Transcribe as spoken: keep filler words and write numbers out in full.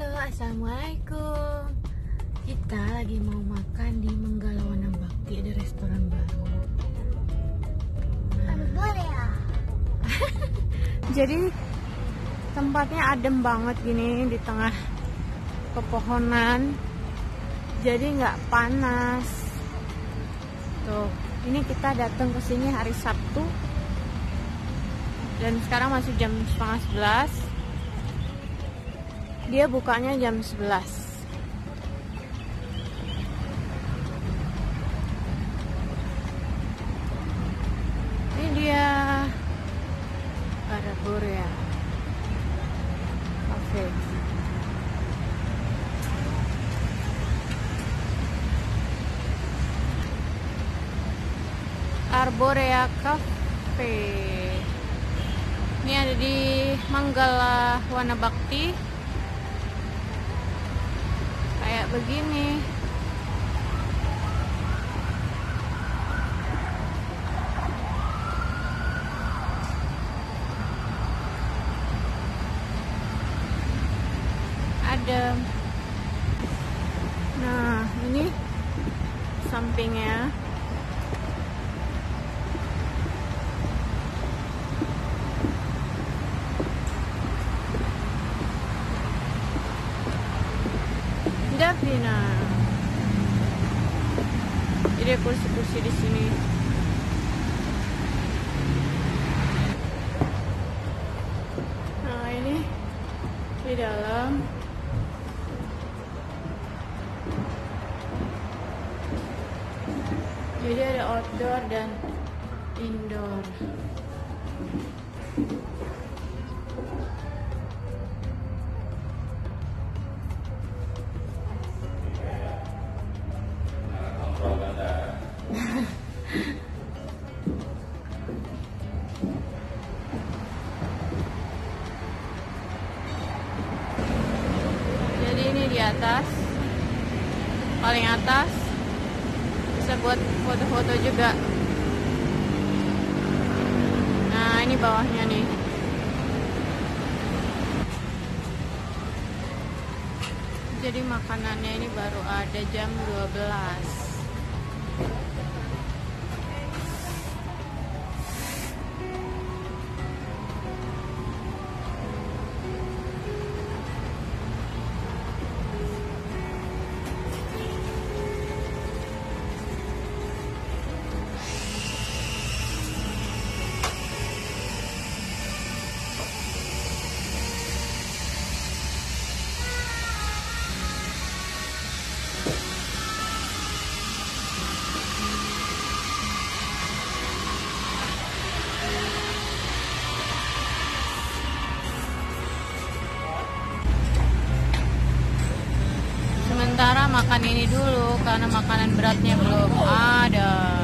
Halo, assalamualaikum. Kita lagi mau makan di Manggala Wana Bakti, ada restoran baru. Arbor ya. Jadi tempatnya adem banget gini di tengah pepohonan. Jadi nggak panas. Tuh, ini kita datang ke sini hari Sabtu. Dan sekarang masih jam setengah sebelas. Dia bukanya jam sebelas. Ini dia Arbor ya Cafe. Arborea Cafe. Ini ada di Manggala Wana Bakti. Kayak begini. Ada. Nah, ini sampingnya. Davina. Jadi kursi-kursi di sini. Nah, ini di dalam. Jadi ada outdoor dan indoor. Jadi ini di atas, paling atas, bisa buat foto-foto juga. Nah, ini bawahnya nih. Jadi makanannya ini baru ada jam dua belas. Sementara makan ini dulu karena makanan beratnya belum ada.